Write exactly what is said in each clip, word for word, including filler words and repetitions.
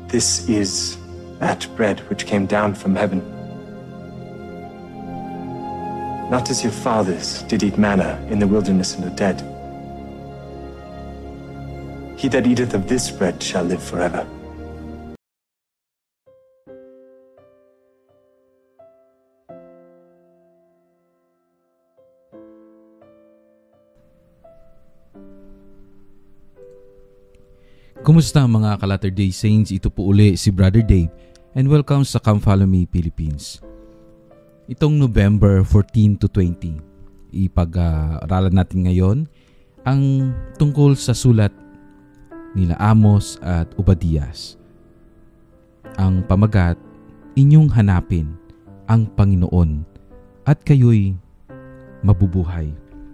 This is that bread which came down from heaven. Not as your fathers did eat manna in the wilderness and are dead. He that eateth of this bread shall live forever. Kumusta mga ka-Latter-day Saints? Ito po uli si Brother Dave and welcome sa Come Follow Me Philippines. Itong November fourteen to twenty, ipag-aralan natin ngayon ang tungkol sa sulat nila Amos at Obadias. Ang pamagat, inyong hanapin ang Panginoon at kayo'y mabubuhay.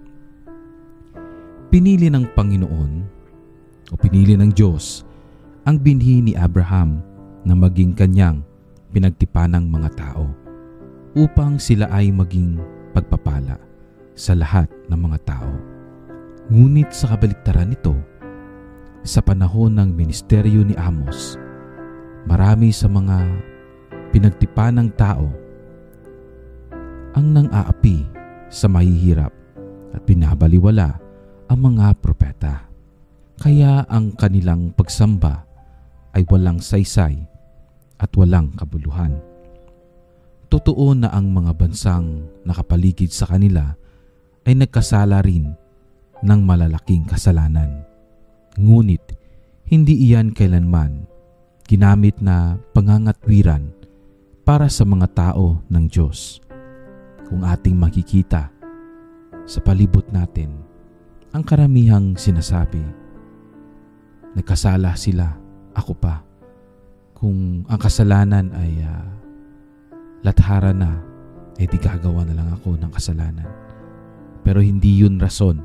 Pinili ng Panginoon o pinili ng Diyos ang binhi ni Abraham na maging kanyang pinagtipanang mga tao upang sila ay maging pagpapala sa lahat ng mga tao. Ngunit sa kabaliktaran nito, sa panahon ng ministeryo ni Amos, marami sa mga pinagtipanang tao ang nang-aapi sa mahihirap at binabaliwala ang mga propeta. Kaya ang kanilang pagsamba ay walang saysay at walang kabuluhan. Totoo na ang mga bansang nakapaligid sa kanila ay nagkasala rin ng malalaking kasalanan. Ngunit hindi iyan kailanman ginamit na pangangatwiran para sa mga tao ng Diyos. Kung ating makikita sa palibot natin, ang karamihang sinasabi, nagkasala sila, ako pa. Kung ang kasalanan ay uh, lathara na, eh di gagawa na lang ako ng kasalanan. Pero hindi yun rason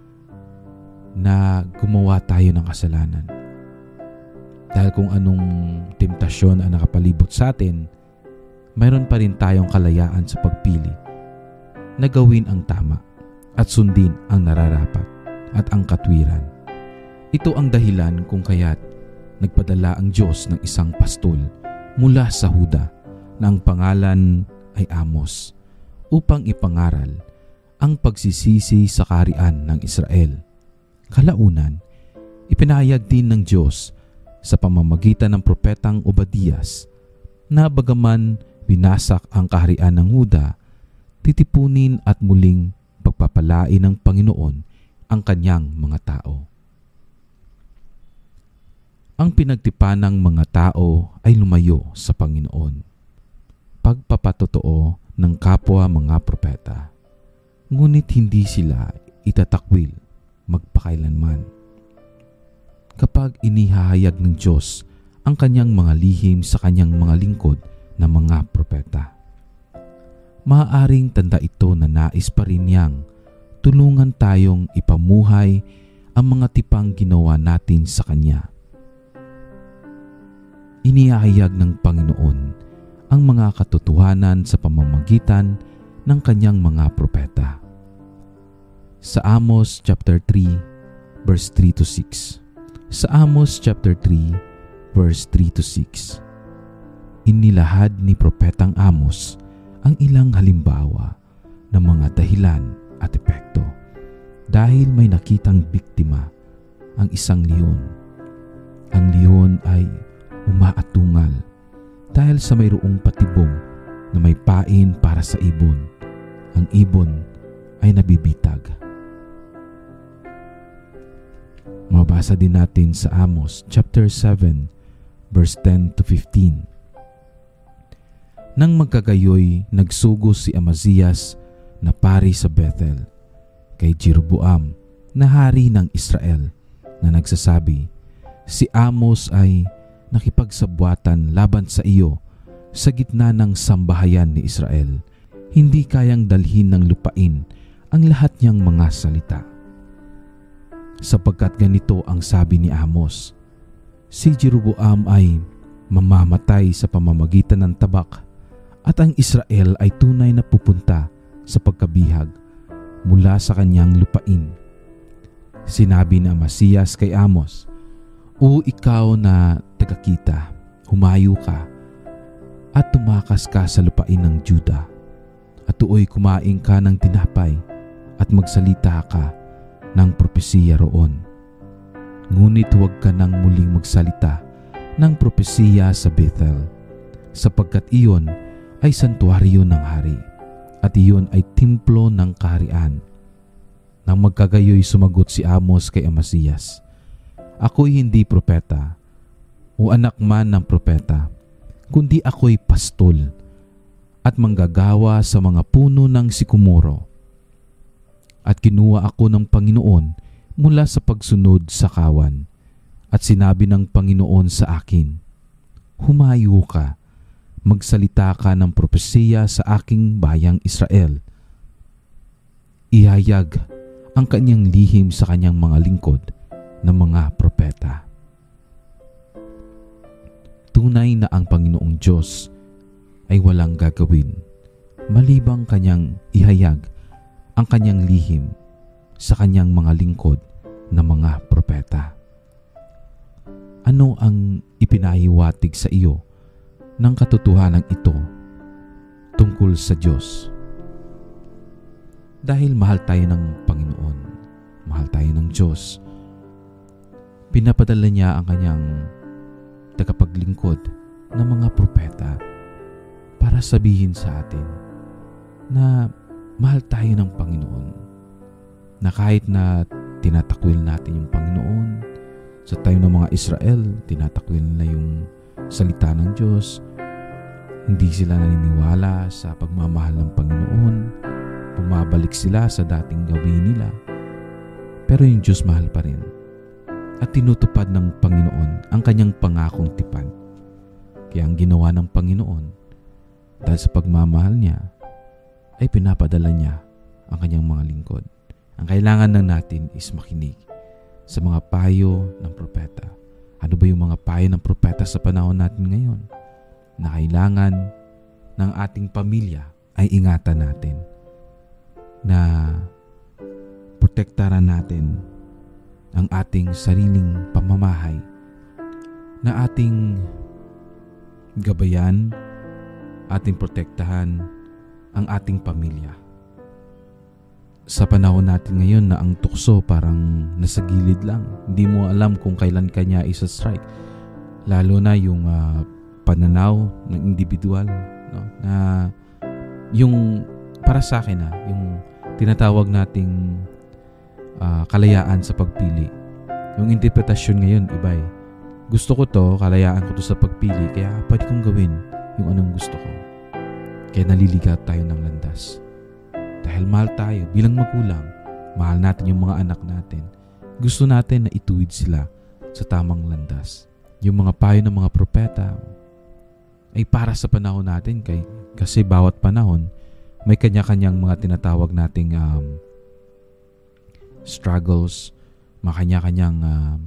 na gumawa tayo ng kasalanan. Dahil kung anong temptasyon ang nakapalibot sa atin, mayroon pa rin tayong kalayaan sa pagpili na gawin ang tama at sundin ang nararapat at ang katwiran. Ito ang dahilan kung kaya't nagpadala ang Diyos ng isang pastol mula sa Huda na ang pangalan ay Amos upang ipangaral ang pagsisisi sa kaharian ng Israel. Kalaunan, ipinahayag din ng Diyos sa pamamagitan ng propetang Obadias na bagaman binasak ang kaharian ng Huda, titipunin at muling pagpapalain ng Panginoon ang kanyang mga tao. Ang pinagtipanang mga tao ay lumayo sa Panginoon. Pagpapatotoo ng kapwa mga propeta. Ngunit hindi sila itatakwil magpakailanman. Kapag inihahayag ng Diyos ang kanyang mga lihim sa kanyang mga lingkod na mga propeta. Maaaring tanda ito na nais pa rin niyang tulungan tayong ipamuhay ang mga tipang ginawa natin sa Kanya. Inihahayag ng Panginoon ang mga katotohanan sa pamamagitan ng kanyang mga propeta. Sa Amos chapter three verse three to six. Sa Amos chapter three verse three to six. Inilahad ni propetang Amos ang ilang halimbawa ng mga dahilan at epekto dahil may nakitang biktima ang isang leon. Ang leon ay umaatungal dahil sa mayroong patibong na may pain para sa ibon. Ang ibon ay nabibitag. Mabasa din natin sa Amos chapter seven verse ten to fifteen. Nang magkagayoy, nagsugo si Amazias na pari sa Bethel kay Jeroboam na hari ng Israel na nagsasabi, si Amos ay nakipagsabwatan laban sa iyo sa gitna ng sambahayan ni Israel. Hindi kayang dalhin ng lupain ang lahat niyang mga salita. Sapagkat ganito ang sabi ni Amos, si Jeroboam ay mamamatay sa pamamagitan ng tabak at ang Israel ay tunay na pupunta sa pagkabihag mula sa kanyang lupain. Sinabi ni Amasias kay Amos, O ikaw na tagakita humayo ka at tumakas ka sa lupain ng Juda at tuoy kumain ka ng tinapay at magsalita ka ng propesiya roon. Ngunit huwag ka nang muling magsalita ng propesiya sa Bethel, sapagkat iyon ay santuaryo ng hari at iyon ay templo ng kaharian. Nang magkagayoy sumagot si Amos kay Amasias, ako'y hindi propeta o anak man ng propeta, kundi ako'y pastol at manggagawa sa mga puno ng sikumoro. At kinuha ako ng Panginoon mula sa pagsunod sa kawan. At sinabi ng Panginoon sa akin, humayo ka, magsalita ka ng propesiya sa aking bayang Israel. Ihayag ang kanyang lihim sa kanyang mga lingkod na mga propeta. Tunay na ang Panginoong Diyos ay walang gagawin malibang kanyang ihayag ang kanyang lihim sa kanyang mga lingkod na mga propeta. Ano ang ipinahiwatig sa iyo ng katotohanan ito tungkol sa Diyos? Dahil mahal tayo ng Panginoon, mahal tayo ng Diyos, pinapadala niya ang kanyang tagapaglingkod na mga propeta para sabihin sa atin na mahal tayo ng Panginoon, na kahit na tinatakwil natin yung Panginoon, sa time ng mga Israel, tinatakwil nila yung salita ng Diyos, hindi sila naniniwala sa pagmamahal ng Panginoon, bumabalik sila sa dating gawin nila, pero yung Diyos mahal pa rin. At tinutupad ng Panginoon ang kanyang pangakong tipan. Kaya ang ginawa ng Panginoon, dahil sa pagmamahal niya, ay pinapadala niya ang kanyang mga lingkod. Ang kailangan lang natin is makinig sa mga payo ng propeta. Ano ba yung mga payo ng propeta sa panahon natin ngayon? Na kailangan ng ating pamilya ay ingatan natin. Na protektaran natin ang ating sariling pamamahay. Na ating gabayan, ating protektahan ang ating pamilya. Sa panahon natin ngayon na ang tukso parang nasa gilid lang. Hindi mo alam kung kailan kanya isa-strike. Lalo na yung uh, pananaw ng individual. No? Na yung para sa akin na, yung tinatawag nating uh, kalayaan sa pagpili. Yung interpretasyon ngayon, iba eh. Gusto ko to, kalayaan ko to sa pagpili, kaya pwede kong gawin yung anong gusto ko. Kaya naliligaw tayo ng landas. Dahil mahal tayo bilang magulang, mahal natin yung mga anak natin. Gusto natin na ituwid sila sa tamang landas. Yung mga payo ng mga propeta ay para sa panahon natin kay, kasi bawat panahon may kanya-kanyang mga tinatawag nating um, struggles, mga kanya-kanyang um,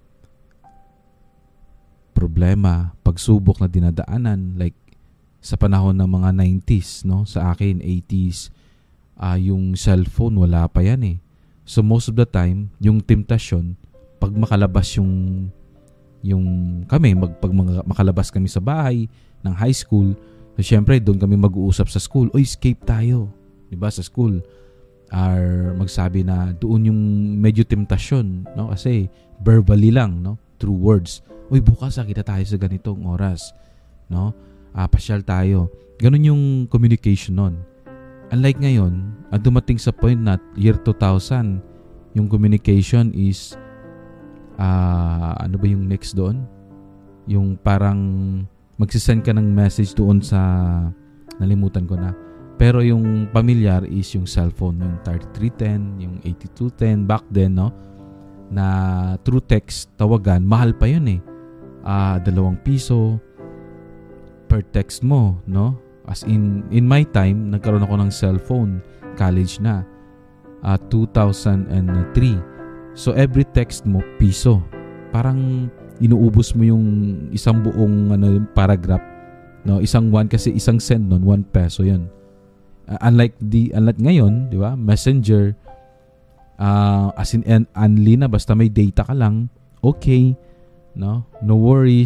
problema, pagsubok na dinadaanan. Like sa panahon ng mga nineties, no? Sa akin, eighties, uh, yung cellphone, wala pa yan eh. So most of the time, yung temptasyon, pag makalabas yung, yung kami, mag, pag makalabas kami sa bahay, ng high school, so syempre doon kami mag-uusap sa school, oy, escape tayo. Diba? Sa school. Or magsabi na doon yung medyo temptasyon, no? Kasi verbally lang, no? Through words. Oy, bukas ah, kita tayo sa ganitong oras. No? Ah, pasyal tayo. Ganun yung communication nun. Unlike ngayon, ah, dumating sa point na year two thousand, yung communication is ah, ano ba yung next doon? Yung parang magsisend ka ng message doon sa, nalimutan ko na. Pero yung pamilyar is yung cellphone, yung thirty-three ten, yung eighty-two ten back then, no? Na through text, tawagan, mahal pa yun eh. Uh, dalawang piso per text mo, no? As in, in my time, nagkaroon ako ng cellphone, college na, uh, two thousand three. So every text mo, piso. Parang inuubos mo yung isang buong ano, paragraph, no? Isang one, kasi isang send nun, one peso yun. Uh, unlike the unlike ngayon, di ba? Messenger, uh, as in and unli na, basta may data ka lang, okay, no? No worries,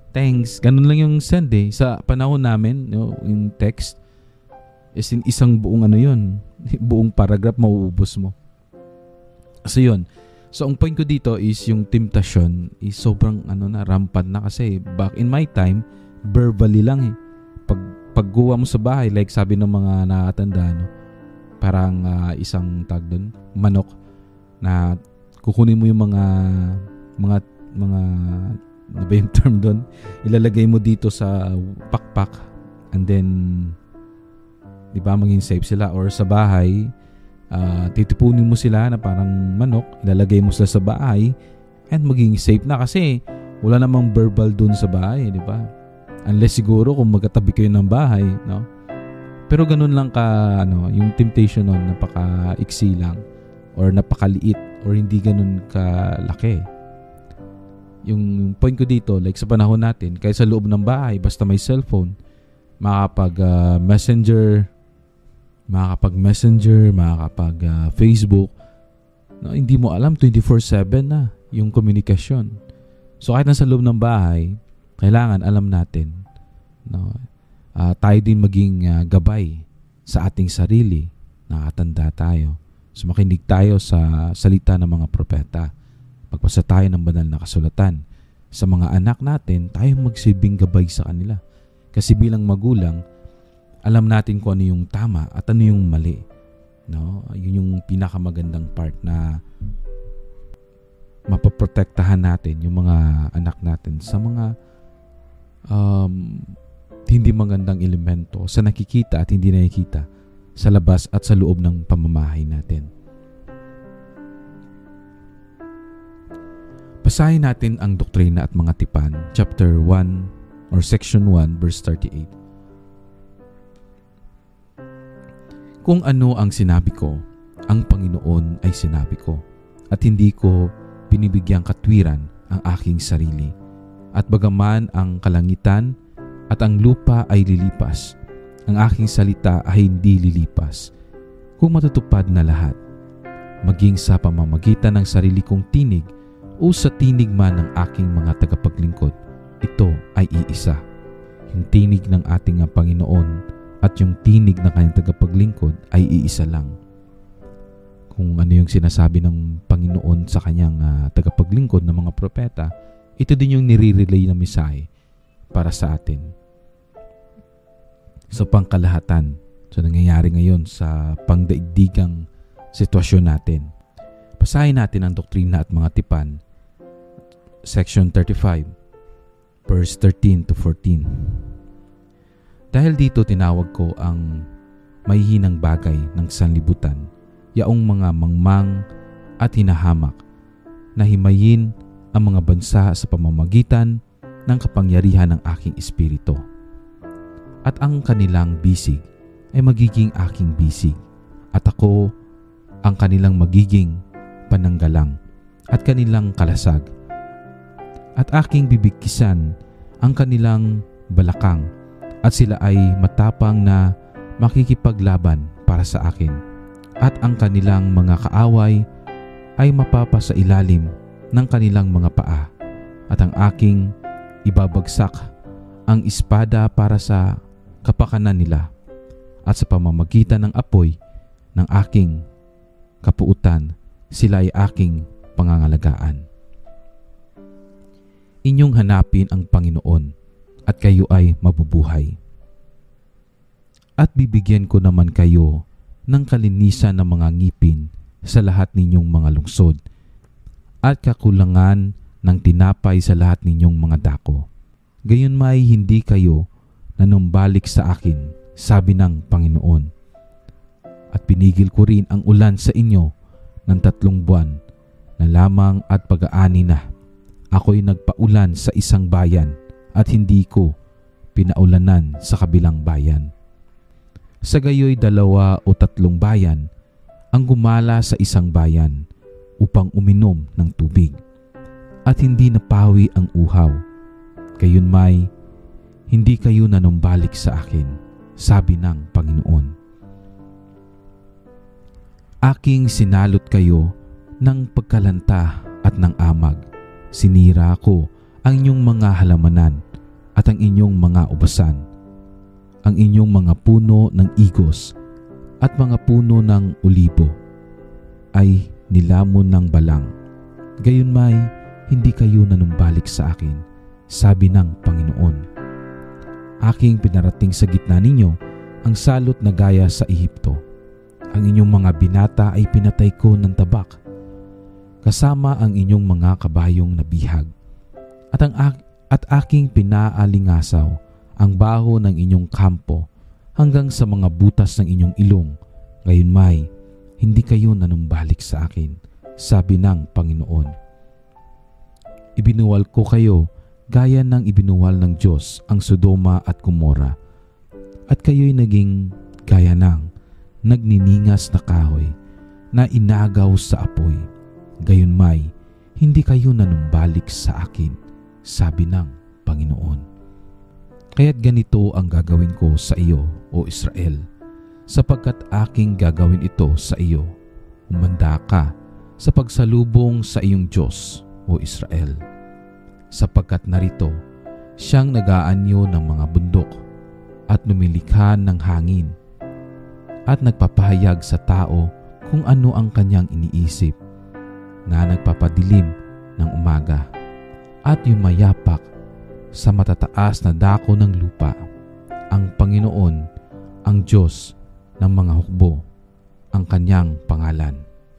thanks. Ganun lang yung send eh. Sa panahon namin, no, yung text, is in isang buong ano yun, buong paragraph mauubos mo. So yun. So ang point ko dito is yung temptation is sobrang ano na, rampant na kasi back in my time, verbally lang eh. Pag pagguwa mo sa bahay, like sabi ng mga nakatanda, no, parang uh, isang tag doon, manok, na kukunin mo yung mga mga mga ano ba yung term doon? Ilalagay mo dito sa pakpak and then di ba maging safe sila, or sa bahay uh, titipunin mo sila na parang manok, ilalagay mo sila sa bahay and maging safe na kasi wala namang verbal doon sa bahay, di ba? Unless siguro kung magkatabi kayo ng bahay, no? Pero ganun lang ka ano, yung temptation noon napaka-iksi lang or napakaliit or hindi ganun kalaki. Yung point ko dito, like sa panahon natin, kahit sa loob ng bahay, basta may cellphone, makakapag uh, messenger, makakapag messenger, makakapag uh, Facebook, no, hindi mo alam, twenty-four seven na yung komunikasyon. So kahit nasa loob ng bahay, kailangan alam natin, no, uh, tayo din maging uh, gabay sa ating sarili, nakatanda tayo. So makinig tayo sa salita ng mga propeta. Pagpasa tayo ng banal na kasulatan. Sa mga anak natin, tayo magsilbing gabay sa kanila. Kasi bilang magulang, alam natin kung ano yung tama at ano yung mali. No? Yun yung pinakamagandang part na mapaprotektahan natin yung mga anak natin sa mga um, hindi magandang elemento, sa nakikita at hindi nakikita, sa labas at sa loob ng pamamahay natin. Basahin natin ang Doktrina at Mga Tipan, chapter one or section one, verse thirty-eight. Kung ano ang sinabi ko, ang Panginoon ay sinabi ko, at hindi ko binibigyang katwiran ang aking sarili. At bagaman ang kalangitan at ang lupa ay lilipas, ang aking salita ay hindi lilipas. Kung matutupad na lahat, maging sa pamamagitan ng sarili kong tinig o sa tinig man ng aking mga tagapaglingkod, ito ay iisa. Yung tinig ng ating Panginoon at yung tinig ng kanyang tagapaglingkod ay iisa lang. Kung ano yung sinasabi ng Panginoon sa kanyang uh, tagapaglingkod ng mga propeta, ito din yung nire-relay na mensahe para sa atin. Sa pangkalahatan, so nangyayari ngayon sa pangdaigdigang sitwasyon natin. Basahin natin ang Doktrina at Mga Tipan, section thirty-five, verse thirteen to fourteen. Dahil dito tinawag ko ang mahihinang bagay ng sanlibutan, yaong mga mangmang at hinahamak, na himayin ang mga bansa sa pamamagitan ng kapangyarihan ng aking espiritu. At ang kanilang bisig ay magiging aking bisig, at ako ang kanilang magiging pananggalang at kanilang kalasag. At aking bibigkisan ang kanilang balakang, at sila ay matapang na makikipaglaban para sa akin. At ang kanilang mga kaaway ay mapapasa ilalim ng kanilang mga paa, at ang aking ibabagsak ang espada para sa kapakanan nila, at sa pamamagitan ng apoy ng aking kapuutan, sila ay aking pangangalagaan. Inyong hanapin ang Panginoon at kayo ay mabubuhay. At bibigyan ko naman kayo ng kalinisan ng mga ngipin sa lahat ninyong mga lungsod at kakulangan ng tinapay sa lahat ninyong mga dako. Gayon may hindi kayo nanumbalik sa akin, sabi ng Panginoon. At pinigil ko rin ang ulan sa inyo ng tatlong buwan na lamang at pag-aani na. Ako'y nagpaulan sa isang bayan at hindi ko pinaulanan sa kabilang bayan. Sa gayoy dalawa o tatlong bayan ang gumala sa isang bayan upang uminom ng tubig, at hindi napawi ang uhaw. Gayon may hindi kayo nanumbalik sa akin, sabi ng Panginoon. Aking sinalot kayo ng pagkalanta at ng amag. Sinira ko ang inyong mga halamanan at ang inyong mga ubasan, ang inyong mga puno ng igos at mga puno ng olibo ay nilamon ng balang. Gayunmay, hindi kayo nanumbalik sa akin, sabi ng Panginoon. Aking pinarating sa gitna ninyo ang salot na gaya sa Ehipto. Ang inyong mga binata ay pinatay ko ng tabak, kasama ang inyong mga kabayong nabihag. At, ang, at aking pinaalingasaw ang baho ng inyong kampo hanggang sa mga butas ng inyong ilong. Gayunmay, hindi kayo nanumbalik sa akin, sabi ng Panginoon. Ibinuwal ko kayo gaya ng ibinuwal ng Diyos ang Sodoma at Gomora, at kayo'y naging gaya ng nagniningas na kahoy na inagaw sa apoy. Gayunmay, hindi kayo nanumbalik sa akin, sabi ng Panginoon. Kaya't ganito ang gagawin ko sa iyo, O Israel, sapagkat aking gagawin ito sa iyo. Umanda ka sa pagsalubong sa iyong Diyos, O Israel, sapagkat narito siyang nag-aanyo ng mga bundok at numilikha ng hangin at nagpapahayag sa tao kung ano ang kanyang iniisip, na nagpapadilim ng umaga at yumayapak sa matataas na dako ng lupa. Ang Panginoon, ang Diyos ng mga hukbo, ang kanyang pangalan.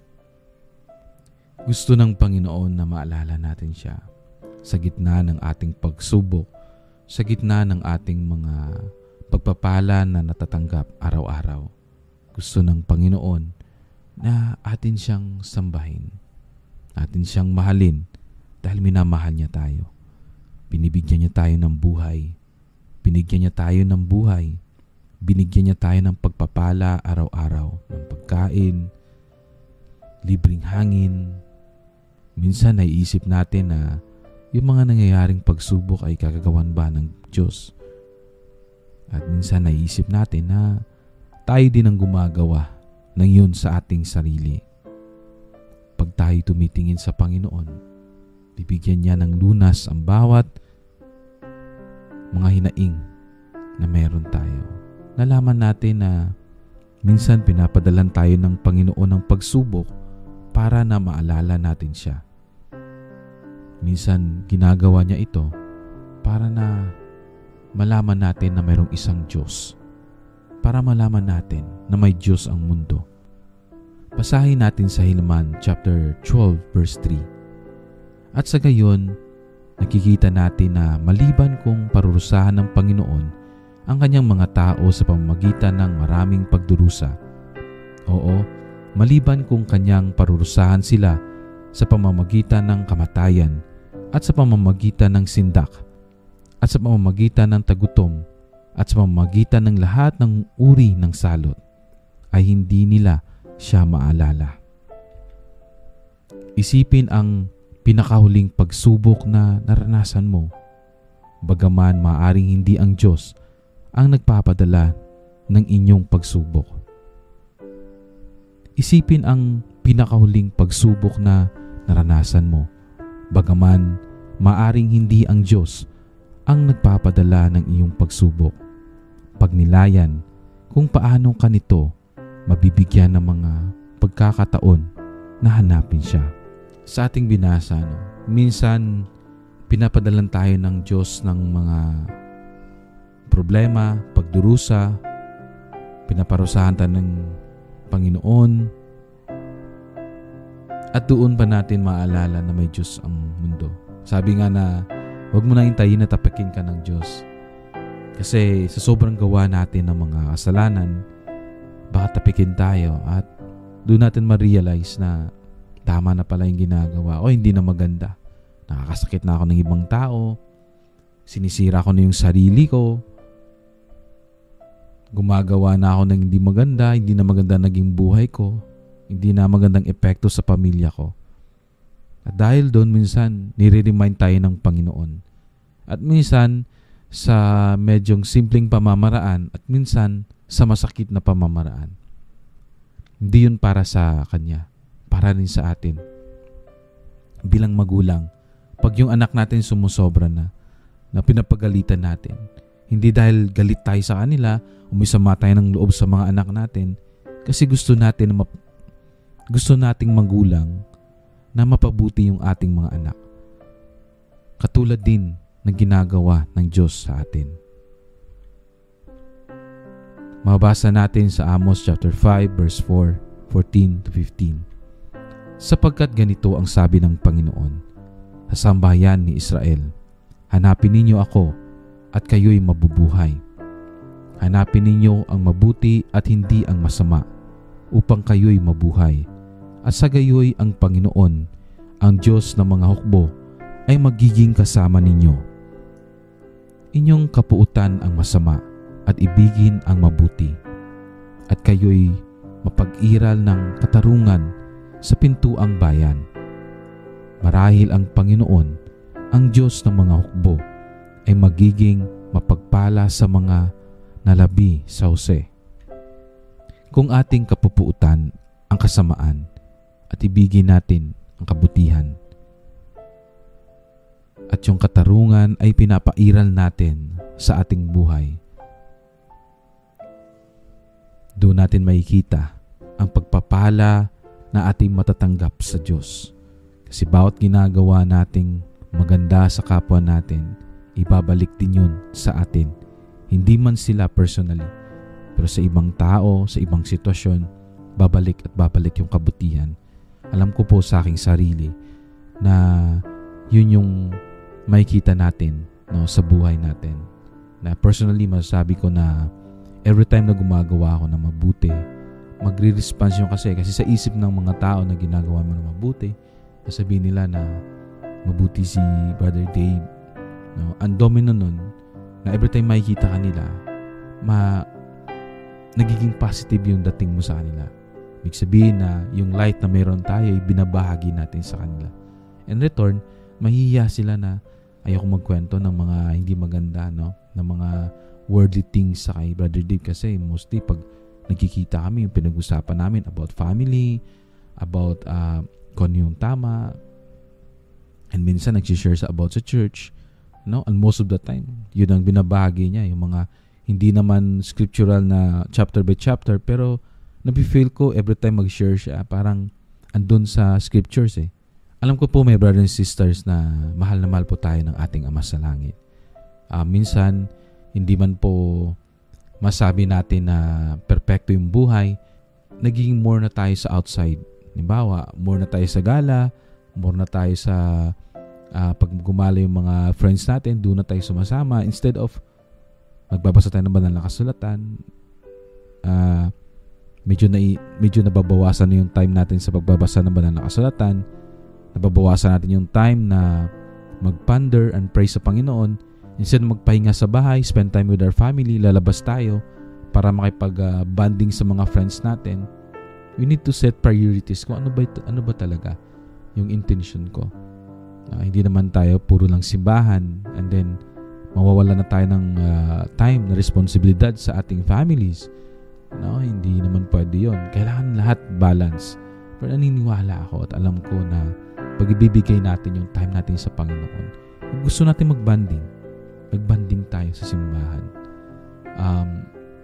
Gusto ng Panginoon na maalala natin siya sa gitna ng ating pagsubok, sa gitna ng ating mga pagpapala na natatanggap araw-araw. Gusto ng Panginoon na atin siyang sambahin, atin siyang mahalin dahil minamahal niya tayo. Binibigyan niya tayo ng buhay, binigyan niya tayo ng buhay, binigyan niya tayo ng pagpapala araw-araw, ng pagkain, libreng hangin. Minsan naiisip natin na yung mga nangyayaring pagsubok ay kagagawan ba ng Diyos? At minsan naiisip natin na tayo din ang gumagawa ng yun sa ating sarili. Pag tayo tumitingin sa Panginoon, bibigyan niya ng lunas ang bawat mga hinaing na meron tayo. Nalaman natin na minsan pinapadalan tayo ng Panginoon ng pagsubok para na maalala natin siya. Minsan ginagawa niya ito para na malaman natin na mayroong isang Diyos. Para malaman natin na may Diyos ang mundo. Basahin natin sa Helaman chapter twelve verse three. At sa gayon, nakikita natin na maliban kung parurusahan ng Panginoon ang kanyang mga tao sa pamamagitan ng maraming pagdurusa. Oo, maliban kung kanyang parurusahan sila sa pamamagitan ng kamatayan at sa pamamagitan ng sindak at sa pamamagitan ng tagutom at sa pamamagitan ng lahat ng uri ng salot, ay hindi nila siya maalala. Isipin ang pinakahuling pagsubok na naranasan mo, bagaman maaring hindi ang Diyos ang nagpapadala ng inyong pagsubok. Isipin ang pinakahuling pagsubok na naranasan mo, bagaman maaring hindi ang Diyos ang nagpapadala ng iyong pagsubok. Pagnilayan kung paano ka nito mabibigyan ng mga pagkakataon na hanapin siya. Sa ating binasa, no, minsan pinapadalan tayo ng Diyos ng mga problema, pagdurusa, pinaparusahan tayo ng Panginoon, at doon pa natin maalala na may Diyos ang mundo. Sabi nga na huwag mo na hintayin na tapakin ka ng Diyos. Kasi sa sobrang gawa natin ng mga kasalanan, baka tapikin tayo at doon natin ma-realize na tama na pala yung ginagawa o hindi na maganda. Nakakasakit na ako ng ibang tao, sinisira ko na yung sarili ko, gumagawa na ako ng hindi maganda, hindi na maganda naging buhay ko, hindi na magandang epekto sa pamilya ko. At dahil doon minsan, nire-remind tayo ng Panginoon. At minsan, sa medyong simpleng pamamaraan at minsan sa masakit na pamamaraan. Hindi yun para sa Kanya, para rin sa atin. Bilang magulang, pag yung anak natin sumusobra na, na pinapagalitan natin. Hindi dahil galit tayo sa kanila, umisama tayo ng loob sa mga anak natin, kasi gusto natin na map- gusto nating magulang na mapabuti yung ating mga anak. Katulad din ng ginagawa ng Diyos sa atin. Mababasa natin sa Amos chapter five verse four, fourteen to fifteen. Sapagkat ganito ang sabi ng Panginoon sa sambahayan ni Israel, hanapin ninyo ako at kayo'y mabubuhay. Hanapin ninyo ang mabuti at hindi ang masama, upang kayo'y mabuhay. At sa gayoy ang Panginoon, ang Diyos ng mga hukbo, ay magiging kasama ninyo. Inyong kapuutan ang masama at ibigin ang mabuti. At kayo'y mapag-iral ng katarungan sa pintuang bayan. Marahil ang Panginoon, ang Diyos ng mga hukbo, ay magiging mapagpala sa mga nalabi sa Jose. Kung ating kapupuutan ang kasamaan at ibigin natin ang kabutihan, at yung katarungan ay pinapairal natin sa ating buhay, doon natin makikita ang pagpapala na ating matatanggap sa Diyos. Kasi bawat ginagawa nating maganda sa kapwa natin, ibabalik din yun sa atin. Hindi man sila personally, pero sa ibang tao, sa ibang sitwasyon, babalik at babalik yung kabutihan. Alam ko po sa aking sarili na yun yung makikita natin, no, sa buhay natin. Na personally, masasabi ko na every time na gumagawa ako ng mabuti, magre-response yung kasi. Kasi sa isip ng mga tao na ginagawa mo ng mabuti, sasabihin nila na mabuti si Brother Dave. No? Ang domino nun, na every time makikita kanila, ma, nagiging positive yung dating mo sa kanila. Ibig sabihin na yung light na mayroon tayo, ay binabahagi natin sa kanila. In return, mahihiya sila na ayoko magkwento ng mga hindi maganda, no? Ng mga worldly things sa kay Brother Dave, kasi mostly pag nagkikita kami, yung pinag-usapan namin about family, about uh, kung yung tama, and minsan nagsishare sa about sa church, no? And most of the time, yun ang binabahagi niya, yung mga hindi naman scriptural na chapter by chapter, pero nabi-feel ko every time mag-share siya, parang andun sa scriptures eh. Alam ko po may brothers and sisters na mahal na mahal po tayo ng ating Ama sa Langit. Uh, minsan, hindi man po masabi natin na perpekto yung buhay, nagiging more na tayo sa outside. Halimbawa, more na tayo sa gala, more na tayo sa uh, pag gumala yung mga friends natin, doon na tayo sumasama. Instead of magbabasa tayo ng banal na kasulatan, uh, medyo, na, medyo nababawasan na yung time natin sa pagbabasa ng banal na kasulatan, nababawasan natin yung time na mag-ponder and pray sa Panginoon. Instead magpahinga sa bahay, spend time with our family, lalabas tayo para makipag-bonding sa mga friends natin. We need to set priorities kung ano ba, ano ba talaga yung intention ko. Uh, hindi naman tayo puro lang simbahan and then mawawala na tayo ng uh, time na responsibilidad sa ating families. No, hindi naman pwede yun. Kailangan lahat balance. Pero naniniwala ako at alam ko na pag ibibigay natin yung time natin sa Panginoon, gusto natin mag-bonding. Mag-bonding tayo sa simbahan. Um,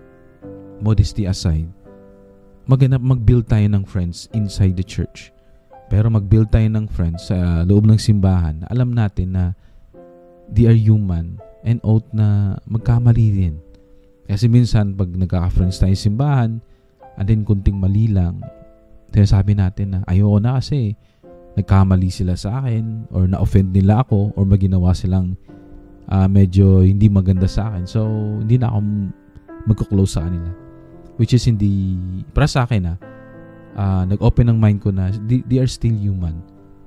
modesty aside, mag- mag-build tayo ng friends inside the church. Pero mag-build tayo ng friends sa loob ng simbahan. Alam natin na they are human and ought na magkamali din. Kasi minsan, pag nagkaka-friends tayo sa simbahan, and then kunting mali lang, sabi natin na ayoko na kasi nagkamali sila sa akin or na-offend nila ako or maginawa silang uh, medyo hindi maganda sa akin. So, hindi na ako magko-close sa kanila. Which is hindi, para sa akin ah, uh, nag-open ang mind ko na they, they are still human.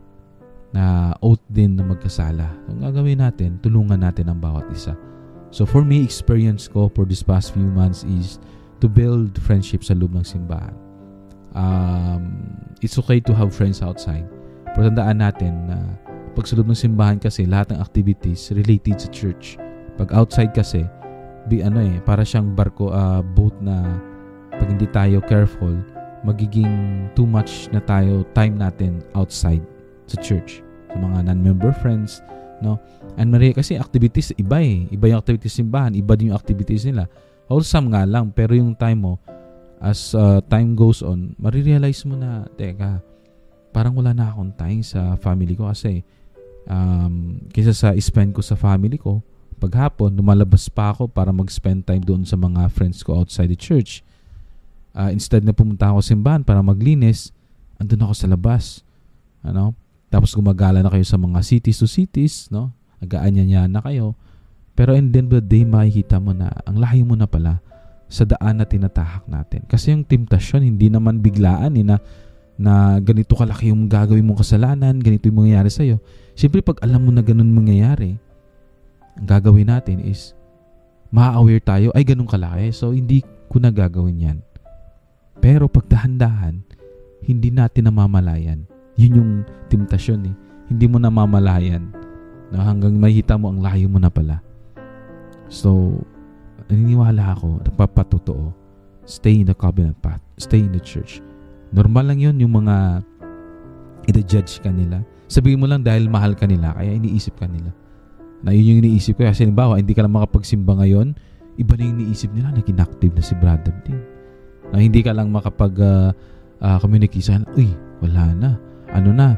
Na oath din na magkasala. So, ang gagawin natin, tulungan natin ang bawat isa. So, for me, experience ko for this past few months is to build friendship sa loob ng simbahan. Um, it's okay to have friends outside. Pero tandaan natin na pag sa loob ng simbahan kasi lahat ng activities related sa church. Pag outside kasi, be ano eh, para siyang barko, uh, boat na pag hindi tayo careful, magiging too much na tayo time natin outside sa church. Sa mga non-member friends, no? And Maria, kasi activities, iba eh. Iba yung activities simbahan, iba din yung activities nila. Wholesome nga lang, pero yung time mo, as uh, time goes on, marirealize mo na, teka, parang wala na akong time sa family ko kasi um, kaysa sa spend ko sa family ko, paghapon, lumalabas pa ako para mag-spend time doon sa mga friends ko outside the church. Uh, instead na pumunta ako sa simbahan para maglinis, andun ako sa labas. Ano? Tapos gumagala na kayo sa mga cities to cities, no? Nag-aanyanya na kayo. Pero in the end of the day, makikita mo na ang layo mo na pala sa daan na tinatahak natin. Kasi yung temptasyon, hindi naman biglaan eh, na, na ganito kalaki yung gagawin mong kasalanan, ganito yung mangyayari sa'yo. Siyempre, pag alam mo na ganun mangyayari, ang gagawin natin is ma-aware tayo, ay ganun kalaki. So, hindi ko na gagawin yan. Pero pag dahan-dahan, hindi natin namamalayan. Yun yung temptasyon eh. Hindi mo namamalayan. No, hanggang makita mo ang layo mo na pala. So, naniniwala ako, nagpapatotoo, stay in the covenant path, stay in the church. Normal lang yun, yung mga i-judge ka nila. Sabihin mo lang dahil mahal ka nila, kaya iniisip ka nila. Na yun yung iniisip ko. Kasi halimbawa, hindi ka lang makapagsimba ngayon, iba na yung iniisip nila, naging active na si brother din. Na hindi ka lang makapag uh, uh, communication, uy, wala na. Ano na,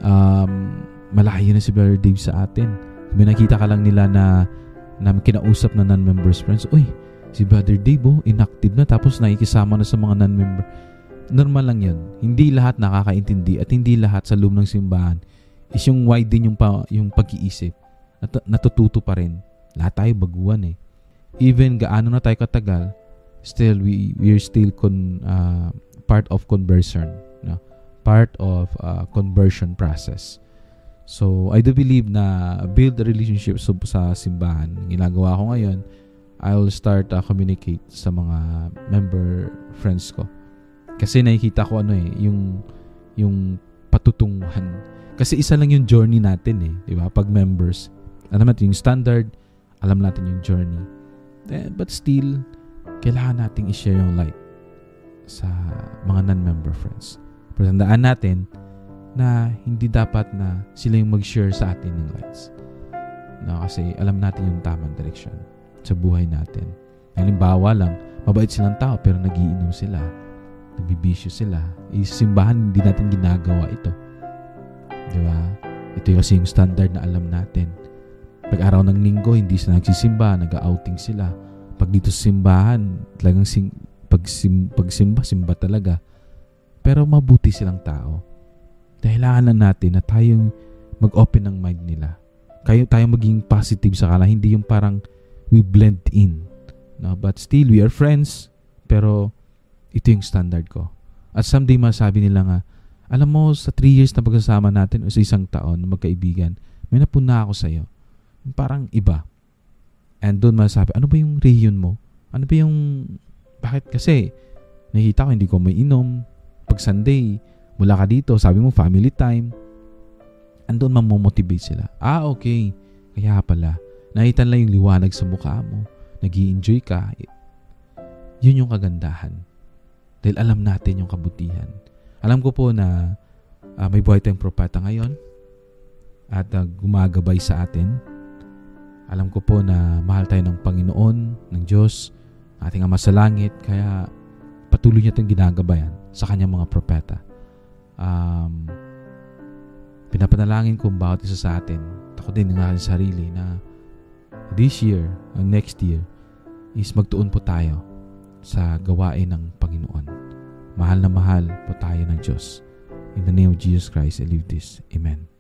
um, malayo na si Brother Dave sa atin. May nakita ka lang nila na, na kinausap na non-members friends, uy, si Brother Dave, oh, inactive na, tapos nakikisama na sa mga non-member. Normal lang yan. Hindi lahat nakakaintindi at hindi lahat sa loob ng simbahan is yung wide din yung, pa, yung pag-iisip. Nat- natututo pa rin. Lahat tayo baguhan eh. Even gaano na tayo katagal, still, we, we're still con, uh, part of conversion. No? Part of uh, conversion process. So, I do believe na build a relationship sa simbahan. Ginagawa ko ngayon, I will start uh, communicate sa mga member friends ko. Kasi nakikita ko ano eh, yung, yung patutunguhan. Kasi isa lang yung journey natin eh, di ba? Pag members, alam natin yung standard, alam natin yung journey. But still, kailangan nating i-share yung light sa mga non-member friends. Pero tandaan natin na hindi dapat na sila yung mag-share sa atin ng lights. No, kasi alam natin yung tamang direction sa buhay natin. Halimbawa lang, mabait silang tao pero nagiinom sila, nagbibisyo sila. Isimbahan, hindi natin ginagawa ito. Di ba? Ito yung kasi yung standard na alam natin. Pag araw ng linggo, hindi sila nagsisimba, nag-outing sila. Pag dito sa simbahan, talagang sing, pag, sim, pag simba, simba talaga. Pero mabuti silang tao. Dahilanan natin na tayong mag-open ng mind nila. Kayo tayong maging positive sa kanila, hindi yung parang we blend in. No? But still, we are friends. Pero ito yung standard ko. At someday masabi nila nga, alam mo, sa three years na pagsasama natin o sa isang taon na magkaibigan, may napuna ako sa'yo. Parang iba. And doon masasabi, ano ba yung reunion mo? Ano ba yung, bakit kasi, nakikita ko hindi ko may inom. Pag Sunday, mula ka dito, sabi mo family time. Andun mamomotivate sila. Ah, okay. Kaya pala, nakita lang yung liwanag sa mukha mo. Nag-i-enjoy ka. Yun yung kagandahan. Dahil alam natin yung kabutihan. Alam ko po na uh, may buhay tayong propeta ngayon at uh, gumagabay sa atin. Alam ko po na mahal tayo ng Panginoon, ng Diyos, ating Ama sa Langit, kaya patuloy niya itong ginagabayan sa kanyang mga propeta. Um, pinapanalangin ko bawat isa sa atin, ako din ng aking sarili, na this year, ang next year, is magtuon po tayo sa gawain ng Panginoon. Mahal na mahal po tayo ng Diyos. In the name of Jesus Christ, I leave this. Amen.